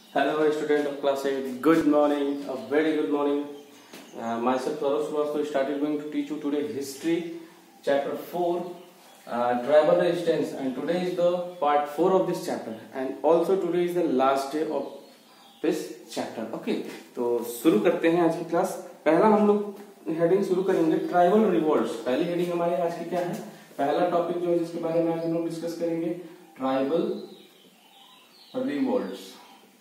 Hello, student of class 8. Good morning, a very good morning. Myself, Saurabh Srivastava, started going to teach you today history, chapter 4, tribal resistance. And today is the part 4 of this chapter. And also today is the last day of this chapter. Okay, तो शुरू करते हैं आज की class. पहला हम लोग heading शुरू करेंगे ट्राइबल रिवॉल्ट्स. पहली हेडिंग हमारी आज की क्या है? पहला टॉपिक जो है जिसके बारे में आज हम लोग डिस्कस करेंगे ट्राइबल रिवॉल्ट्स.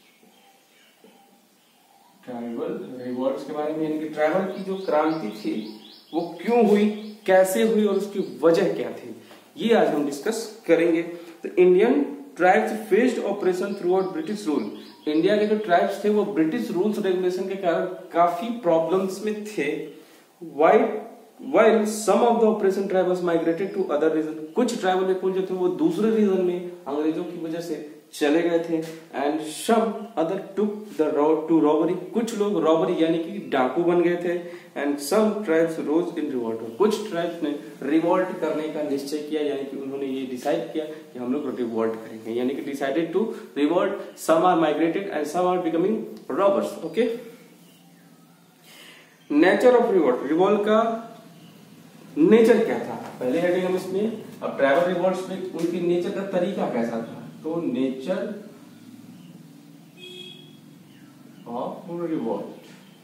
ट्राइबल रिवॉल्ट्स के बारे में, यानी कि ट्राइबल की जो क्रांति थी वो क्यों हुई, कैसे हुई और उसकी वजह क्या थी, ये आज हम डिस्कस करेंगे. तो Indian tribes faced operation throughout British rule. India के जो ट्राइब्स थे वो ब्रिटिश रूल्स रेगुलेशन के कारण काफी प्रॉब्लम्स में थे. While some of the operation tribals migrated to other region, कुछ ट्राइबल पीपल जो थे वो दूसरे रीजन में अंग्रेजों की वजह से चले गए थे. And some other took the road to robbery, कुछ लोग रॉबरी यानी कि डाकू बन गए थे. And some tribes rose in revolt, कुछ ट्राइब्स ने रिवोल्ट करने का निश्चय किया, यानी कि उन्होंने ये डिसाइड किया कि हम लोग रिवोल्ट करेंगे, यानी कि decided to revolt. some are migrated and some are becoming robbers. Okay, nature of revolt. Revolt का नेचर क्या था पहले हेडिंग हम इसमें. अब ट्राइबल रिवोल्ट्स में उनकी नेचर का तरीका कैसा था, तो नेचर ऑफ रिवोल्ट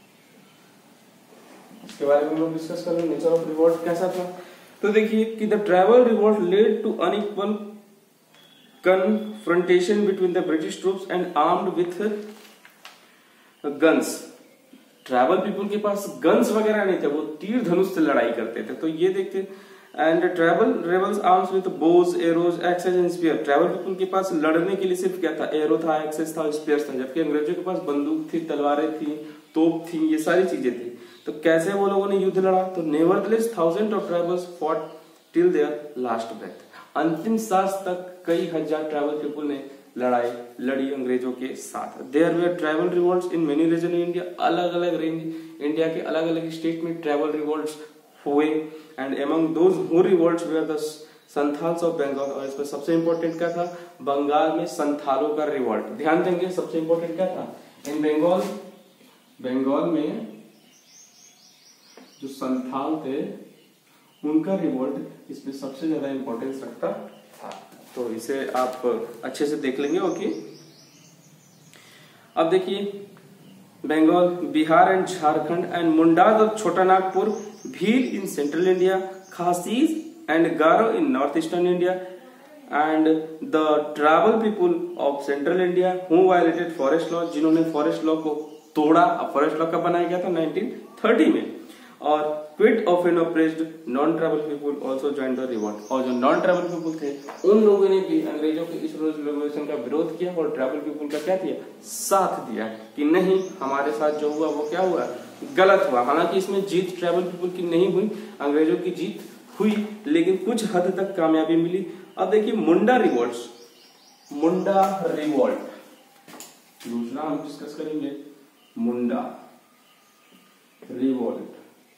इसके बारे में हम लोग डिस्कस कर रहे हैं. नेचर ऑफ रिवोल्ट कैसा था, तो देखिए कि the tribal revolt led to unequal confrontation between the British troops and armed with guns. Tribal people के पास गन्स वगैरह नहीं थे, वो तीर धनुष से लड़ाई करते थे. तो ये देखते. And tribal rebels arms with bows, arrows, axes and spear. Tribal people के पास लड़ने के लिए सिर्फ क्या था, एरो था, एक्सेस था, स्पीयर्स था. जबकि अंग्रेजों के पास बंदूक थी, तलवारें थी, तोप थी, ये सारी चीजें थी. तो कैसे वो लोगों ने युद्ध लड़ा, तो nevertheless thousand of tribals fought till their last breath. अंतिम सांस तक कई हजार ट्राइबल पीपल ने लड़ाई लड़ी अंग्रेजों के साथ. There were tribal revolts in many region in India. अलग अलग रेंज इंडिया के अलग अलग स्टेट में ट्राइबल रिवोल्ट्स हुए. And among those who revolts were the Santhals of Bengal. और इसमें सबसे इंपॉर्टेंट क्या था, बंगाल में संथालों का रिवोल्ट. ध्यान देंगे सबसे इंपॉर्टेंट क्या था इन बंगाल में जो संथाल थे उनका रिवोल्ट इसमें सबसे ज्यादा इंपॉर्टेंस रखता था. तो इसे आप अच्छे से देख लेंगे. ओके, अब देखिए Bengal, Bihar and Jharkhand and Mundas of Chota Nagpur, Bhil in central India, Khasis and Garo in north eastern India and the tribal people of central India who violated forest law. जिन्होंने फॉरेस्ट लॉ को तोड़ा. अब फॉरेस्ट लॉ कब बनाया गया था, 1930 में. और quit of an oppressed non tribal people also join the revolt. और जो नॉन ट्राइबल पीपुल थे उन लोगों ने भी अंग्रेजों के इस रूल्स रेगुलेशन का विरोध किया और ट्राइबल पीपुल का क्या दिया, साथ दिया कि नहीं हमारे साथ जो हुआ वो क्या हुआ, गलत हुआ. हालांकि इसमें जीत ट्राइबल पीपुल की नहीं हुई, अंग्रेजों की जीत हुई, लेकिन कुछ हद तक कामयाबी मिली. अब देखिए मुंडा रिवोल्ट. मुंडा रिवोल्ट दूसरा हम डिस्कस करेंगे. मुंडा रिवोल्ट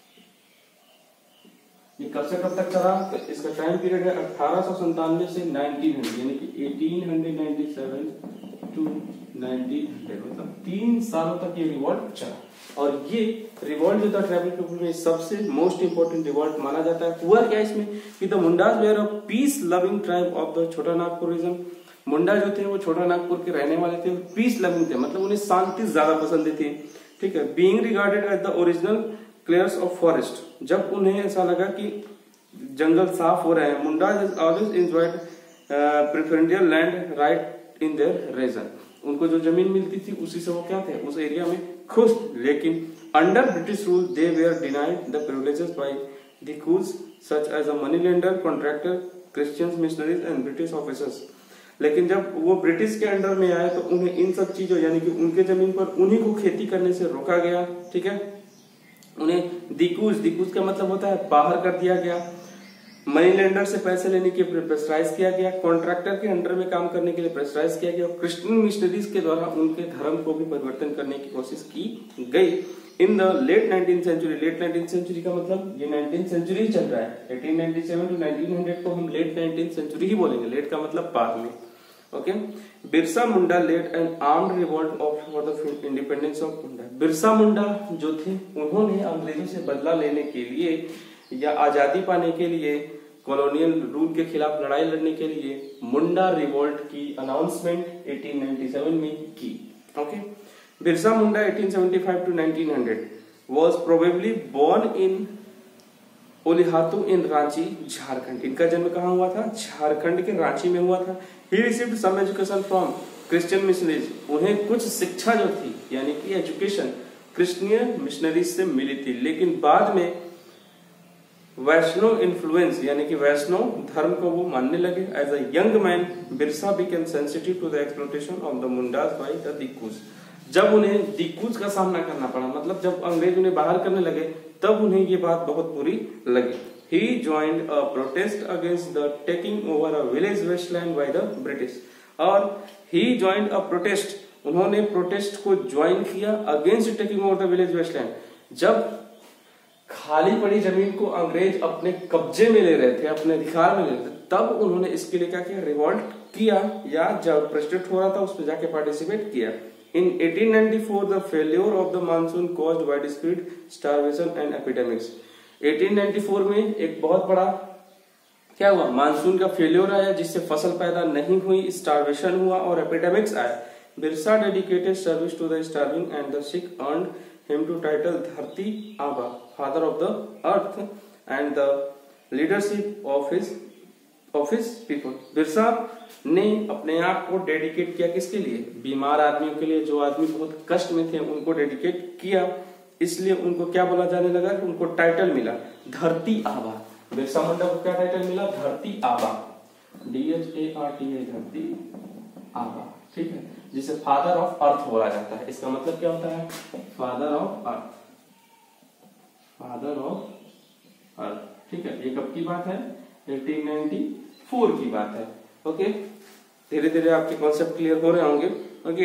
ये कब से कब तक चला, तो इसका टाइम पीरियड है 1897 से 1900, यानी कि 1897 टू 1900, मतलब 3 सालों तक ये रिवोल्ट चला. और ये रिवोल्ट जो था ट्राइबल पीपल में सबसे मोस्ट इंपोर्टेंट रिवोल्ट माना जाता है. हुआ क्या इसमें कि the Mundas were a peace loving tribe of the Chota Nagpur reason. मुंडा जो थे वो छोटा नागपुर के रहने वाले थे, पीस लविंग थे, मतलब उन्हें शांति ज्यादा पसंद थी. ठीक है, being regarded as the original clears of forest. जब उन्हें ऐसा लगा कि जंगल साफ हो रहे हैं, Munda has always enjoyed preferential land right in their region. उनको जो जमीन मिलती थी उसी से वो क्या थे, उस एरिया में खुश. लेकिन under British rule they were denied the privileges by the dikus such as a money lender, contractor, Christians, missionaries and British officers. लेकिन जब वो ब्रिटिश के अंडर में आए तो उन्हें इन सब चीजों, यानी कि उनके जमीन पर उन्हीं को खेती करने से रोका गया. ठीक है, उन्हें दिकूज का मतलब होता है बाहर कर दिया गया. मनी लेंडर से पैसे लेने के लिए प्रेशराइज किया गया, कॉन्ट्रैक्टर के अंडर में काम करने के लिए प्रेशराइज किया गया, और क्रिश्चियन मिशनरीज के द्वारा उनके धर्म को भी परिवर्तन करने की कोशिश की गई. In the late 19th century, late 19th century का मतलब ये 19th सेंचुरी ही चल रहा है. 1897 टू 1900 को हम लेट 19th सेंचुरी ही बोलेंगे. लेट का मतलब बाद में. Okay, Birsa Munda led an armed revolt of for the independence of Munda. Birsa Munda जो थे उन्होंने अंग्रेजों से बदला लेने के लिए या आजादी पाने के लिए, कॉलोनियल रूल के खिलाफ लड़ाई लड़ने के लिए मुंडा रिवोल्ट की अनाउंसमेंट 1897 में की। Okay, Birsa Munda 1875 to 1900 was probably born in Olihatu in Ranchi, Jharkhand. इनका जन्म कहाँ हुआ था? झारखंड के रांची में हुआ था। He received some education from Christian missionaries। उन्हें कुछ शिक्षा जो थी यानी कि एजुकेशन क्रिश्चियन मिशनरीज से मिली थी, लेकिन बाद में वैष्णव इन्फ्लुएंस यानी कि वैष्णव धर्म को वो मानने लगे। As a young man Birsa became sensitive to the exploitation of the Mundas by the dikus. जब उन्हें दिक्कूज का सामना करना पड़ा, मतलब जब अंग्रेज उन्हें बाहर करने लगे, तब उन्हें ये बात बहुत बुरी लगी। He joined a protest against the taking over a village wasteland by the British। और he joined a protest, उन्होंने प्रोटेस्ट को ज्वाइन किया against taking over the village wasteland. जब खाली पड़ी जमीन को अंग्रेज अपने कब्जे में ले रहे थे, अपने अधिकार में ले रहे थे, तब उन्होंने इसके लिए क्या किया? रिवॉल्ट किया, या जब प्रोटेस्ट हो रहा था उसमें जाके पार्टिसिपेट किया। In 1894 the failure of the monsoon caused widespread starvation and epidemics। 1894 में एक बहुत बड़ा क्या हुआ? मानसून का फेलियर आया, जिससे फसल पैदा नहीं हुई, स्टार्वेशन हुआ और एपिडेमिक्स आया। Birsa dedicated service to the starving and the sick, earned him to title Dharti Aba, father of the earth and the leadership of his people. Birsa ने अपने आप को डेडिकेट किया किसके लिए? बीमार आदमियों के लिए, जो आदमी बहुत कष्ट में थे उनको डेडिकेट किया, इसलिए उनको क्या बोला जाने लगा? उनको टाइटल मिला धरती आबा। बिरसा मुंडा को क्या टाइटल मिला? धरती आबा, DHARTA, धरती आबा, ठीक है, जिसे फादर ऑफ अर्थ बोला जाता है। इसका मतलब क्या होता है? Father of earth, father of earth, ठीक है। ये कब की बात है? 1894 की बात है। ओके, धीरे धीरे आपके कॉन्सेप्ट क्लियर हो रहे होंगे। ओके,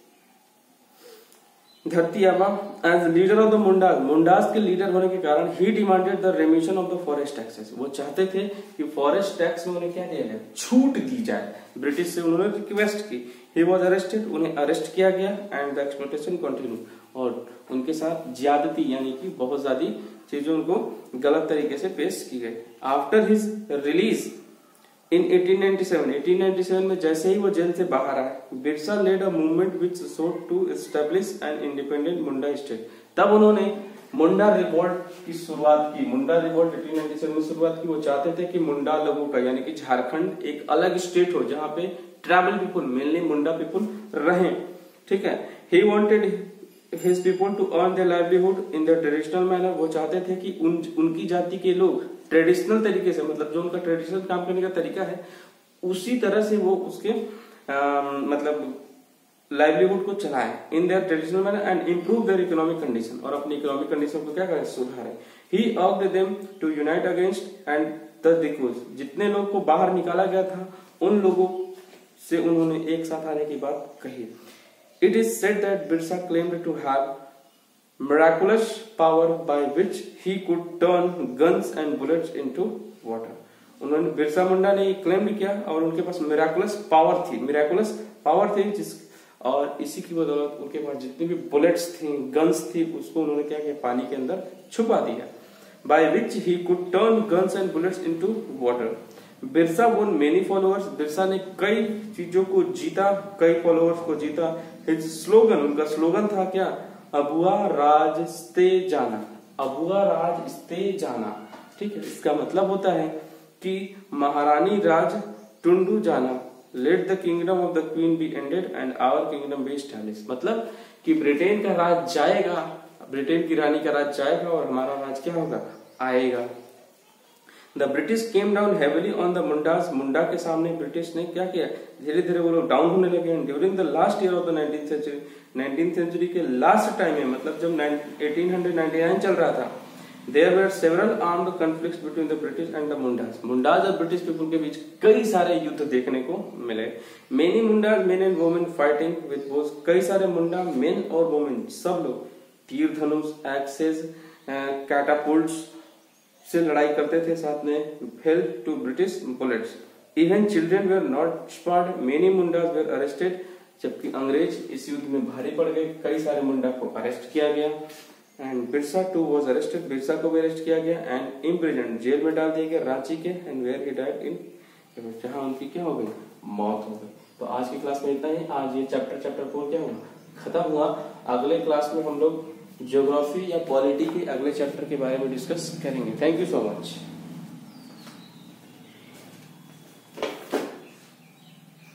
धरती आबा as leader of the Mundas, Mundas के लीडर होने के कारण ही demanded the remission of the forest taxes. वो चाहते थे कि फॉरेस्ट टैक्स में उन्हें क्या दिया जाए? छूट दी जाए। ब्रिटिश से उन्होंने रिक्वेस्ट की। ही वॉज अरेस्टेड, उन्हें अरेस्ट किया गया एंड द एक्सप्लॉयटेशन कंटिन्यू, और उनके साथ ज्यादती यानी कि बहुत ज्यादा चीजों उनको गलत तरीके से पेश की गई। आफ्टर हिज रिलीज इन 1897 में जैसे ही वो जेल से बाहर आए, Birsa led a movement which sought to establish an independent Munda state. तब उन्होंने मुंडा रिवोल्ट की शुरुआत की। मुंडा रिवोल्ट 1897 में शुरुआत की। वो चाहते थे कि मुंडा लोगों का यानी कि झारखंड एक अलग स्टेट हो, जहां पे tribal people, mainly Munda people रहें, ठीक है। He wanted his people to earn their livelihood in the traditional manner. वो चाहते थे कि उनकी जाति के लोग ट्रेडिशनल तरीके से, मतलब जो उनका ट्रेडिशनल काम करने का तरीका है, उसी तरह से वो उसके मतलब लाइवलीहुड को चलाएं in their traditional manner and improve their economic condition, और अपनी इकोनॉमिक कंडीशन को क्या करें? सुधारें। He urged them to unite against and the Dikus. जितने लोग को बाहर निकाला गया था, उन लोगों से उन्होंने एक साथ आने की बात कही। It is said that Birsa claimed to have miraculous power by which he could turn guns and bullets into water। उन्होंने, बिरसा मुंडा ने क्लेम किया और उनके पास मिराकुलस पावर थी जिस, और इसी की बदौलत उनके पास जितनी भी बुलेट्स थी, गन्स थी, उसको उन्होंने क्या किया? पानी के अंदर छुपा दिया। By which he could turn guns and bullets into water। Birsa won many followers। Birsa ने कई चीजों को जीता, कई फॉलोअर्स को जीता। हिज स्लोगन, उनका स्लोगन था क्या? अबुआ राजस्ते जाना, अबुआ राजस्ते जाना, ठीक है। इसका मतलब होता है कि महारानी राज टुंडू जाना, let the kingdom of the queen be ended and our kingdom be establish. मतलब कि ब्रिटेन का राज जाएगा, ब्रिटेन की रानी का राज जाएगा और हमारा राज क्या होगा? आएगा। The British came down heavily on the Mundas. Munda के सामने ब्रिटिश ने क्या किया? धीरे धीरे वो लोग डाउन होने लगे। During the last year of the 19th century के लास्ट टाइम में, मतलब जब 1899 चल रहा था, there were several armed conflicts between the British and the Mundas. Mundas और ब्रिटिश पीपुल के बीच कई सारे युद्ध देखने को मिले। Many Mundas men and women fighting with both. कई सारे मुंडा मेन और वुमेन सब लोग तीर धनुष, एक्सेस, कैटापुल्ट्स से लड़ाई करते थे, साथ में fell to British bullets. Even children were not spared, many Mundas were arrested, जबकि अंग्रेज इस युद्ध में भारी पड़ गए, कई सारे मुंडा को अरेस्ट किया गया। And Birsa too was arrested, Birsa को भी अरेस्ट किया गया एंड इम्प्रिजन, जेल में डाल दिया गया रांची के, and where he died in, जहां उनकी क्या हो गई, मौत हो गई। तो आज की क्लास में इतना ही। आज ये चैप्टर 4 क्या हुआ, खत्म हुआ। अगले क्लास में हम लोग ज्योग्राफी या पॉलिटी के अगले चैप्टर के बारे में डिस्कस करेंगे। Thank you so much.